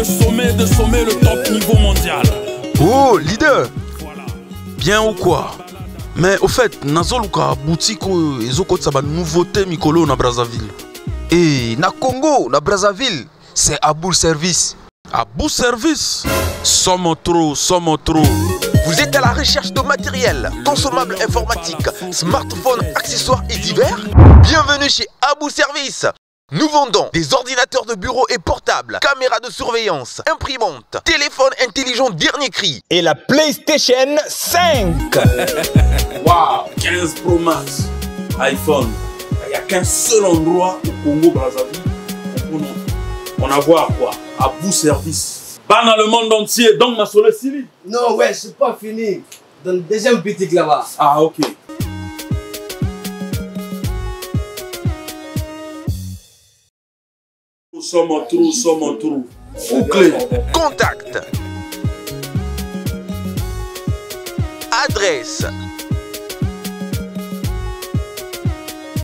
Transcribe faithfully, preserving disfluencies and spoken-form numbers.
Le sommet de sommet, le top niveau mondial. Oh, leader. Bien ou quoi? Mais au fait, nazoluka boutique ezoko tsaba nouveauté mikolo na Brazzaville. Et na Congo, na Brazzaville, c'est Abou Service. Abou Service. Somme trop, somme trop. Vous êtes à la recherche de matériel, consommables informatiques, smartphones, accessoires et divers? Bienvenue chez Abou Service. Nous vendons des ordinateurs de bureau et portables, caméras de surveillance, imprimantes, téléphones intelligents dernier cri et la PlayStation cinq. Waouh, quinze Pro Max, iPhone. Il n'y a qu'un seul endroit au Congo Brazzaville où on peut avoir quoi? Abou Service. Pas dans le monde entier, donc ma soleil Sili. Non, ouais, c'est pas fini. Dans le deuxième boutique là-bas. Ah, ok. Sommes trop, sommes trop. Bouclé. Contact. Adresse.